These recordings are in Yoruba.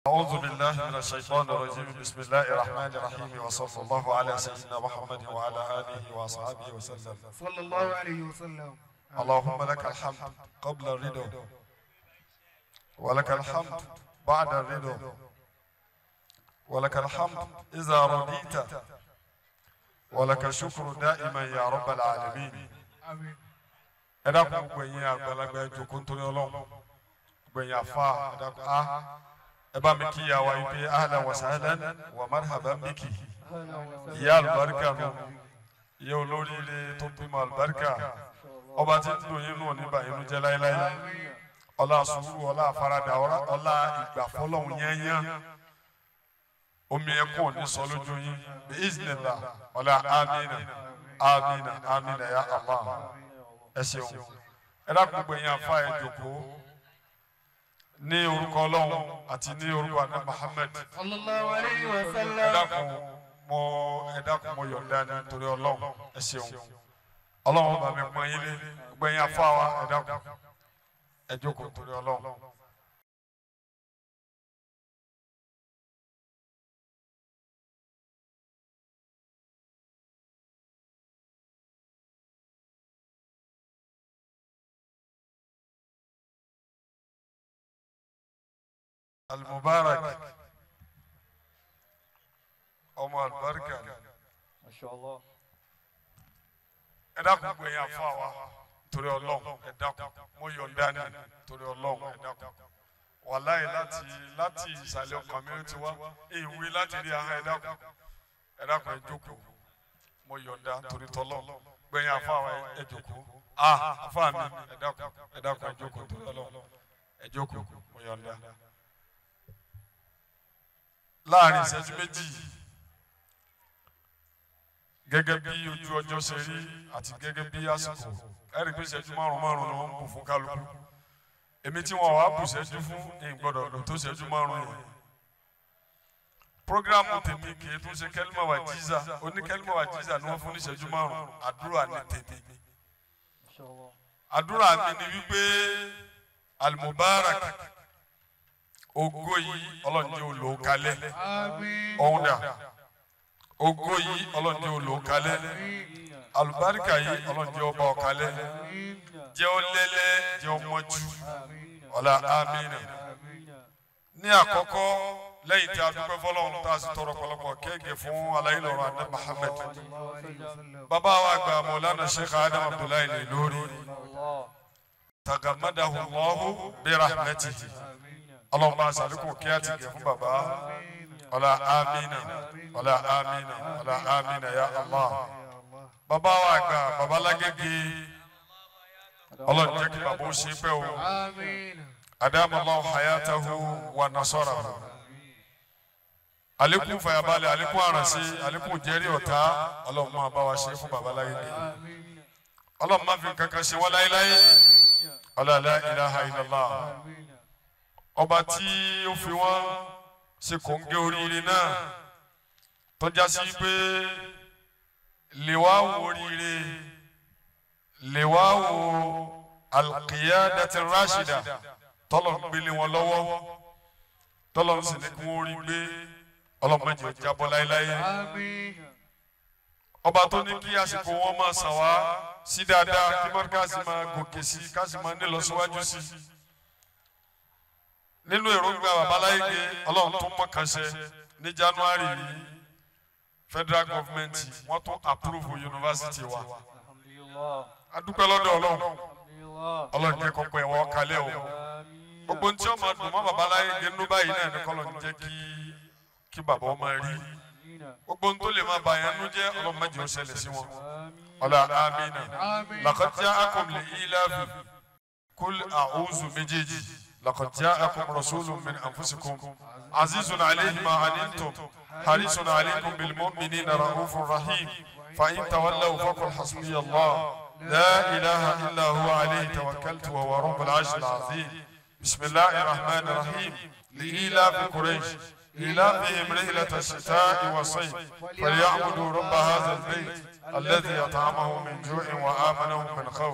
أعوذ بالله من الشيطان الرجيم. بسم الله الرحمن الرحيم، وصلى الله على سيدنا محمد وعلى آله وأصحابه وسلم. صلى الله عليه وسلم. اللهم لك الحمد قبل الرضا، ولك الحمد بعد الرضا، ولك الحمد إذا رضيت، ولك الشكر دائما يا رب العالمين. آمين. إذا كنت أغلق جوكنت لله بني أفا eba mi ki yawa ipe ahlan wa sahlan wa marhaban biki ya albarka no ya olóríire tó bímọ albarka ọba tí ń dùn yín nù ní báyìí ló jẹ́ láéláé ọlá sùúrù ọlá àfaradà ọlá ìgbà fọ́lọ́hun yẹnyẹn omi ẹkún ní sọ lójú yín bí iznillah ọlá amina amina amina ya Allah. Ẹ ṣeun ẹ dákun gbogbo yín afa ẹ jókòó ní orúkọ Ọlọ́run àti ní orúkọ àná Muhammad sallallahu alayhi wa sallam. ẹ dákun mo yọ̀ǹda nítorí Ọlọ́run. Ẹ ṣeun Ọlọ́run bá mi pọ́n yín lé gbẹ̀yìn afá wa ẹ dákun ẹ jókòó nítorí Ọlọ́run. المبارك ọmọ albarka Mashallah. ẹ dákun gbé yàn fún wa torí Ọlọ́run ẹ dákun mo yọ̀ǹda ní torí Ọlọ́run ẹ dákun wàláhì láti ìsàlẹ̀ ọkàn mi ti wá ìwé láti rí ahọ́n ẹ dákun ẹ jókòó mo yọ̀ǹda torí tọ́lọ́run gbé yàn fún wa ẹ jókòó afá mi ẹ dákun ẹ jókòó torí Ọlọ́run ẹ jókòó mo yọ̀ǹda. Láàrin ìṣẹ́jú méjì gẹ́gẹ́ bí ojú ọjọ́ ṣe rí àti gẹ́gẹ́ bí àsìkò ẹ̀rí pé ìṣẹ́jú márùn-ún ni wọ́n ń bù fún kálukú. Èmi tí wọ́n wá bù ṣẹ́jú fún ìgbọ́dọ̀ lò tó ṣẹ́jú márùn-ún yẹn. Prógrámù tèmi kì í tún ṣe kẹ́límà wà jíza oníkẹ́límà wà jíza ni wọ́n fún ní ìṣẹ́jú márùn-ún. Àdúrà ní tèmi. Àdúrà mi ni wípé al-Mubarak ògo yìí Ọlọ́run jẹ́ olò kalẹ̀ ọ̀hún dà ògo yìí Ọlọ́run jẹ́ olò kalẹ̀ alùbáríkà yìí Ọlọ́run jẹ́ ọba ọ̀kalẹ̀ jẹ́ ọlẹ́lẹ́ jẹ́ ọmọjú ọ̀la amínà. Ní àkọ́kọ́ lẹ́yìn tí a dúpẹ́ fọlọ́run tá a sì tọrọ pọ̀lọpọ̀ kéèké fún alayé lọ́rọ̀ adé Muhammad bàbá wa gba Maulana Sheikh Adam Abdullahi Al-Ilory tagamadahu Allahu bi rahmatihi. Allahumma bá sàlékún kí á ti gẹ̀ fún bàbá ọ̀la amina ọ̀la amina ọ̀la amina ya Allah. Bàbá wa àgbà bàbá Lágége Ọlọ́run jẹ́ kí bàbá ó ṣe pẹ́ o. Adamallahu hayatahu wa nasarahu. Àlékún fàyàbalẹ̀ àlékún àrànṣe àlékún jẹ́rí ọ̀tá Ọlọ́run máa bá wa ṣe fún bàbá Lágége. Ọlọ́run máa fi kankan ṣe wọ́n láéláé ọ̀la la ilaha illallah. Ọba tí ó fi wọ́n ṣe kòńgẹ́ oríire náà tọ́já sí pé lè wá wo oríire lè wá wo al-qiyadati rashida tọ́lọ̀ ń gbélé wọn lọ́wọ́ tọ́lọ̀ ń sì ní kí wọ́n rí gbé ọlọ́mọdé jábọ́ láéláé. Ọba tó ní kí àsìkò wọn máa sàn wá sí dáadáa kí mọ́ríkàsì máa gòkè sí kásì máa ní lọ́síwájú sí. Nínú èròǹgbà bàbá Lágége Ọlọ́run tó mọ̀kànṣe ní January yìí federal government wọ́n tún approve university wa. Adúpẹ́ lọ́dọ̀ Ọlọ́run jẹ́ kọ́kọ́ ẹ̀wọ̀n kalẹ̀ o. Gbogbo ní tí ó máa dùn mọ́ bàbá Lágége nínú báyìí náà ní kọ́lọ̀ ń jẹ́ kí bàbá ọmọ rí. Gbogbo ní tó lè máa bà yẹn nú jẹ́ Ọlọ́run má jẹ́ ó ṣẹlẹ̀ sí wọn. Ọlá amina. Laqad ja'akum li'ilafi kul a'udhu méjèèjì. لقد جاءكم رسول من أنفسكم عزيز عليه ما عنتم حريص عليكم بالمؤمنين رؤوف رحيم فإن تولوا فقل حسبي الله لا إله إلا هو عليه توكلت وهو رب العرش العظيم. بسم الله الرحمن الرحيم. لإيلاف قريش إيلافهم رحلة الشتاء والصيف فليعبدوا رب هذا البيت الذي أطعمهم من جوع وآمنهم من خوف.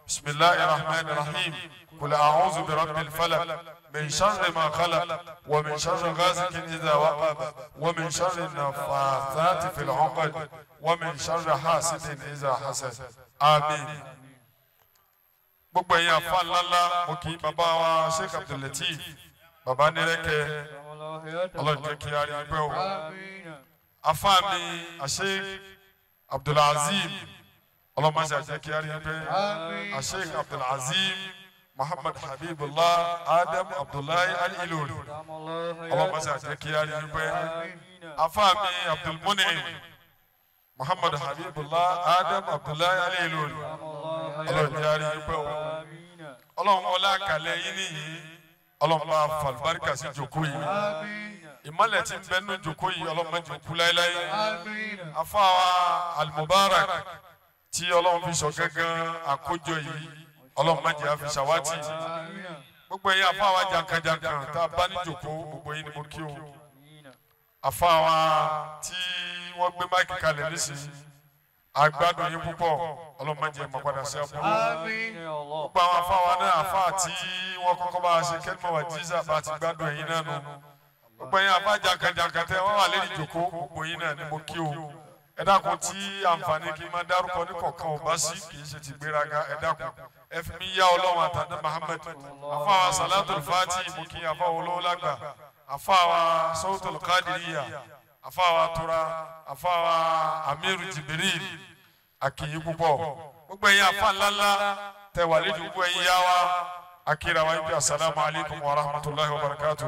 بسم الله الرحمن الرحيم قل أعوذ برب الفلق من شر ما خلق ومن شر غاسق إذا وقب ومن شر النفاثات في العقد ومن شر حاسد إذا حسد آمين. gbogbo ẹ̀yin afa ńláńlá mo kí bàbá wa Sheikh Abdul Lateef bàbá nírẹ́kẹ́ ọlọ́jọ́ kí a rí pẹ́ o afa mi Sheikh Abdul Azim ọlọ́mọṣẹ́ àjẹ́ kí a rí pẹ́ Sheikh Abdul Azim Muhammad Habibullah Adam Abdullahi Al-Ilori ọlọ́mọṣẹ́ àjẹ́ kí a rí pẹ́ afa mi Abdul Munim Muhammad Habibullah Adam Abdullahi Al-Ilori ọlọ́run járe pẹ́ o ọlọ́run ọlá kàlẹ́ yín nìyí ọlọ́run bá falùbáríkà sí jòkó yìí ìmọ̀lẹ̀ tí ń bẹ nínú jòkó yìí ọlọ́run má jòkó láéláé afáwa Al-Mubarak tí ọlọ́run fi sọ gángan àkójọ yìí ọlọ́run má jẹ́ àfi ṣàwátì gbogbo ẹ̀yin afáwa jankan-jankan tá a bá ní jòkó gbogbo yín ni mo kí o afáwa tí wọ́n gbé máìkì kalẹ̀ nísìnyí agbádùn yín púpọ̀ ọlọ́mọdé ẹ̀ mọ̀ padà sí àpò. gbogbo àwọn afáwa náà afá tí wọ́n kọ́kọ́ bá a ṣe kẹ́tùmọ̀ wà jíza bá ti gbádùn ẹ̀yin náà nù. gbogbo ẹ̀yin afá jankan-jankan tẹ́ wọ́n wà lẹ́yìn ìjòkó gbogbo yín náà ni mo kí o. ẹ dákun tí àǹfààní kí n máa dárúkọ ní kọ̀ọ̀kan ò bá sí kì í ṣe ti gbéraga ẹ dákun. ẹ fi mi yá ọlọ́run àtàdé Muhammad afáwa Salatul Fati mo kí afáwa olówó lágbà afáwa Sawtul Qadiriyya afáwa tura afáwa Amiru Jibril akiyi púpọ̀ gbogbo ẹ̀yin afa ńláńlá tẹ wà lẹ́nu gbogbo ẹ̀yin yá wa akira wa ibi asalaamu alaykum wa rahmatulahi wa barakatuh.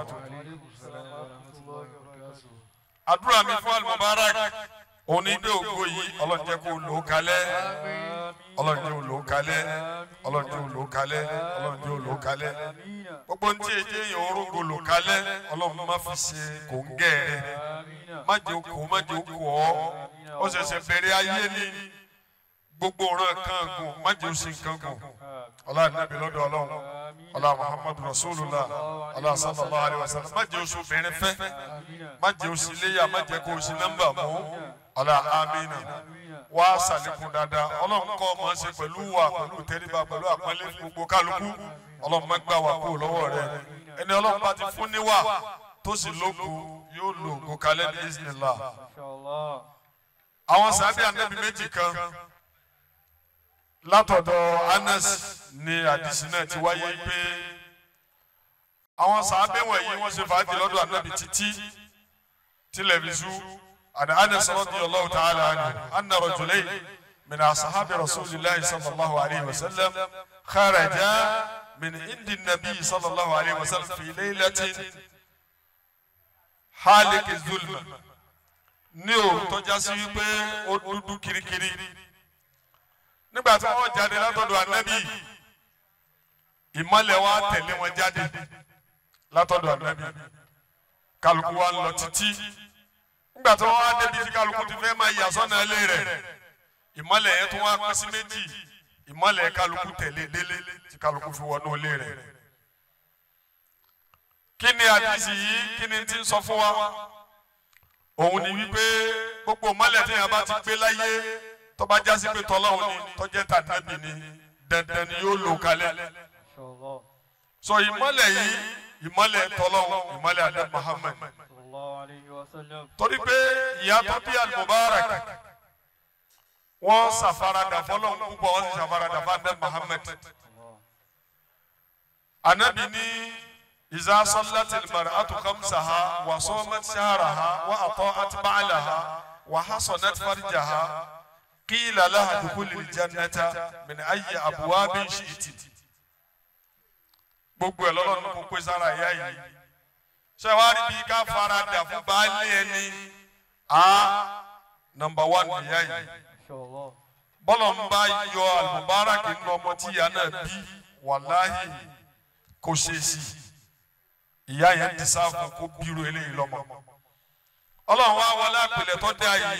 àdúrà mi fún Al-Mubarak òní gbé ògbó yìí Ọlọ́run jẹ́ kó lò ó kalẹ̀ Ọlọ́run jẹ́ lò ó kalẹ̀ Ọlọ́run jẹ́ lò ó kalẹ̀ Ọlọ́run jẹ́ lò ó kalẹ̀ gbogbo ntí èjé yẹn orógbó lò kalẹ̀ Ọlọ́run má fi ṣe kòńgẹ́ rẹ̀ má jẹ́ okò má jẹ́ okò ọ́ ó ṣẹ̀ṣẹ̀ bẹ̀rẹ̀ ayé ni gbogbo ọ̀ràn kan gùn má jẹ́ oṣù kan gùn ọlá nàbí lọ́dọ̀ Ọlọ́run ọlá Muhammadu Rasulullah ọlá sallallahu alayhi wa sallam má jẹ́ oṣù bẹ̀rẹ̀ fẹ́ má jẹ́ oṣù léyà má jẹ́ kó oṣù nọ́mbà mú ọlá amínà wá sàlékún dáadáa Ọlọ́run kọ́ ọmọ ṣe pẹ̀lú wa pẹ̀lú tẹríba pẹ̀lú àpọ́nlé gbogbo kálukú Ọlọ́run má gbà wá kó lọ́wọ́ rẹ̀ ẹni Ọlọ́run bá ti fún níwà tó sì lóko yóò lò kó kalẹ̀ ní iznillah. àwọn sàbí ànábì méjì kan látọ̀dọ̀ Anas ní àdìsí náà ti wáyé pé àwọn sàábé wọ̀nyí wọ́n ṣe fàájì lọ́dọ̀ ànábì títí tìlẹ̀bìsú àdá Anas radiyallahu ta'ala anhu anna rajulayn min ashabi rasulillahi sallallahu alayhi wa sallam kharaja min indi nabi sallallahu alayhi wa sallam fi laylatin halik zulma ní òru tó já sí wípé ó dúdú kirikiri nígbà tí wọ́n jáde látọ̀dọ̀ ànábì ìmọ́lẹ̀ wa tẹ̀lé wọn jáde látọ̀dọ̀ ànábì kálukú wa ń lọ títí nígbà tí wọ́n wá débi tí kálukú ti fẹ́ máa yà sọ́nà ilé rẹ̀ ìmọ́lẹ̀ yẹn tó wá pín sí méjì ìmọ́lẹ̀ kálukú tẹ̀lé délé tí kálukú fi wọnú ilé rẹ̀. kí ni àdìsí yìí kí ni ti ń sọ fún wa òun ni wípé gbogbo ìmọ́lẹ̀ tí yẹn bá ti gbé láyé tó bá jásí pé tọ́lọ́hún ni tó jẹ́ tànàbì ni dandan ni yóò lò kalẹ̀. so ìmọ́lẹ̀ yìí ìmọ́lẹ̀ tọ́lọ́hún ìmọ́lẹ̀ adé Muhammad torí pé ìyá tó bí Al-Mubarak wọ́n ṣàfaradà fọlọ́hún púpọ̀ wọ́n sì ṣàfaradà fún adé Muhammad. anabi ní iza sallatil mar'atu khamsaha wa samat shahraha wa ata'at ba'laha wa hasanat farjaha qila laha dukhulil jannata min ayyi abwabin shi'ti. gbogbo ẹ̀ lọ́lọ́run kò pé sára ìyá yìí ṣé wàá rí bí ká fara dà fún baálé ẹni number 1 ìyá yìí bọ́lọ̀ ń bá yọ Al-Mubarak nínú ọmọ tí ìyá náà bí wàláhì kò ṣe sí ìyá yẹn ti sáfù kó bírò eléyìí lọ́mọ Ọlọ́run wá wọlé àpèlẹ̀ tó dé ayé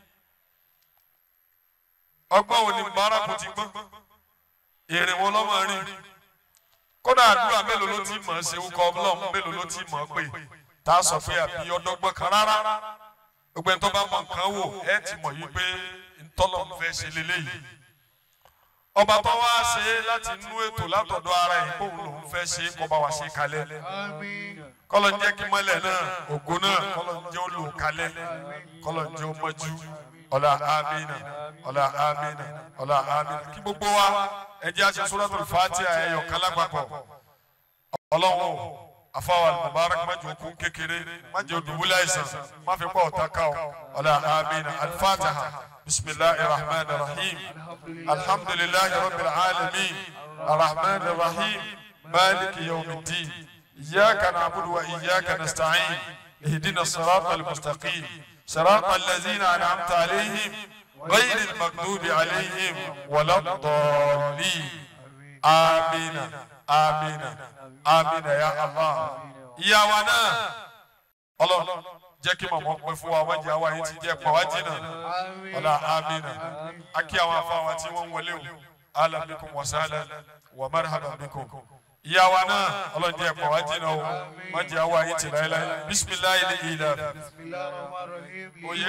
ọgbọ́n òní Mubarak ti gbọ́n èrè wọn lọ́mọ rìn kódà àdúrà mélòó ló ti mọ̀ ṣe wúkọ Ọlọ́run mélòó ló ti mọ̀ pé tá a sọ pé àbí ọdọ́gbọ́n kan rárá gbogbo ẹni tó bá mọ nǹkan wò ẹ ti mọ̀ yí pé ntọ́lọ́run fẹ́ ṣe lélẹ́yìí ọba tó wá ṣe láti nú ètò látọ̀dọ̀ ara ẹ̀ kó lòun fẹ́ ṣe kó bá wa ṣe kalẹ̀ kọ́lọ̀ ń jẹ́ kí mọ́lẹ̀ náà ògo náà kọ́lọ̀ ń jẹ́ ó lò kalẹ̀ kọ́lọ̀ ń jẹ́ ó mọ́jú ọ̀la amina ọ̀la amina ọ̀la amina kí gbogbo wa ẹ jẹ́ a ṣe suratul Fatiha ẹ̀yọ̀ kálágbàpọ̀ ọlọ́run afawa mubarak má jẹ́ okun kékeré má jẹ́ odùbúlẹ̀ àìsàn má fi pọ̀ ọ̀tá ká ọ̀la amina al-Fatiha. بسم الله الرحمن الرحيم الحمد لله رب العالمين الرحمن الرحيم مالك يوم الدين إياك نعبد وإياك نستعين اهدنا الصراط المستقيم صراط الذين أنعمت عليهم غير المغضوب عليهم ولا الضالين آمين آمين آمين يا الله يا ونا الله jẹ́ kí mọ̀mọ́ pẹ́ fún wa wọ́n jẹ́ àwa yìí ti jẹ́ pọ̀ wá jìnnà ọ̀la amina akí àwọn afáwa tí wọ́n wọlé o ala bikum wa sahlan wa marhaban bikum ìyá wa náà ọlọ́run jẹ́ pọ̀ wá jìnnà o wọ́n jẹ́ àwa yìí ti láéláé bisimilayi ni ìlà oyè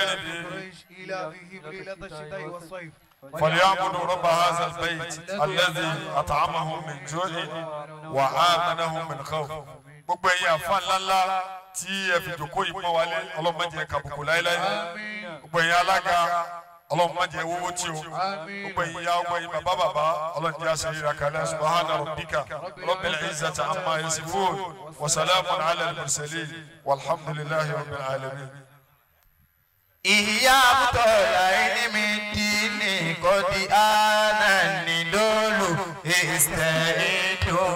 ni فليعبدوا رب هذا البيت الذي أطعمهم من جوع وآمنهم من خوف gbogbo ẹ̀yin àfa ńláńlá tí ẹ fi jòkó yìí pọ́n wálé ọlọ́run má jẹ́ kàbùkù láéláé gbogbo ẹ̀yin alága ọlọ́run má jẹ́ wọ́wọ́ tí o gbogbo ẹ̀yin ya gbogbo ẹ̀yin bàbá bàbá ọlọ́run jẹ́ àṣírí rakalẹ̀ subahana rabbika rabbil izzati amma yasifun wa salamun ala al-mursalin walhamdulillahi rabbil alamin. ìyá àbútọ̀lá ẹni mi dì ní kọ́dí ánà ní lólu ìsẹ̀yìndó.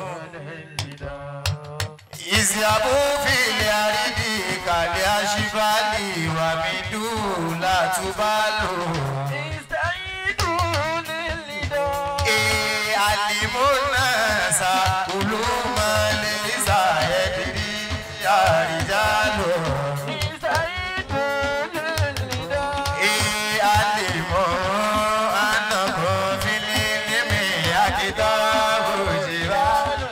اذهبوا في الأرض كالأشبال ومدوا لا تبالوا استعيدوا للنداء علموا الناس علوما ليس يدري يا رجال استعيدوا للنداء علموا أنكم في العلم أكتاب جبال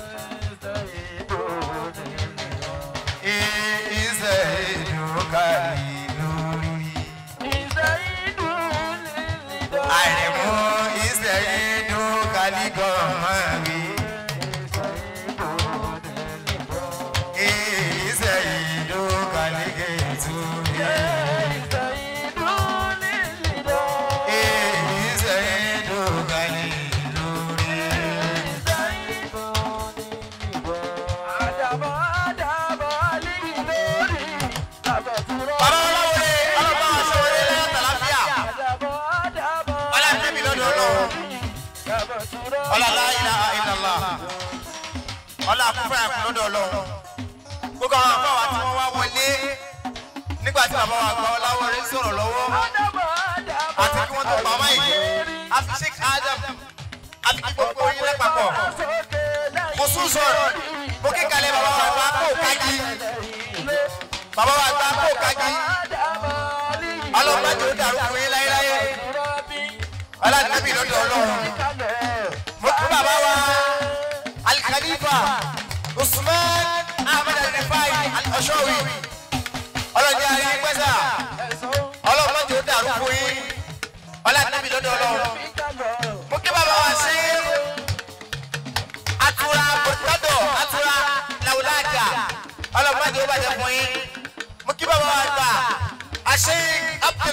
ọlá àkúfẹ́ àkúlọ́dọ̀ ọlọ́run gbogbo àwọn àbáwá tí wọ́n wá wọlé nígbà tí bàbá wa gba Ọláwọlé sọ̀rọ̀ lọ́wọ́ àti kí wọ́n tó pa ọmọ yìí àfi Sheikh Adam àti gbogbo yín lápapọ̀ mo sún sọ̀rọ̀ mo kí kalẹ̀ bàbá wa gba kó kájí bàbá wa gba kó kájí ọlọ́pàá tó dàrú fún yín láyéláyé ọlọ́dúnrún lọ́dọ̀ ọlọ́run mo kí bàbá wa Al-Khalifa Usman Ahmed Al-Rifai Al-Oshawi ọlọ́jà rí pẹ́sà ọlọ́pàá tó dàrú fún yín ọlọ́dúnrún lọ́dọ̀ ọlọ́run mo kí bàbá wa ṣe atura bọ̀tọ́dọ̀ atura làwùlájà ọlọ́pàá tó bàjẹ́ fún yín mo kí bàbá wa gbà àṣẹ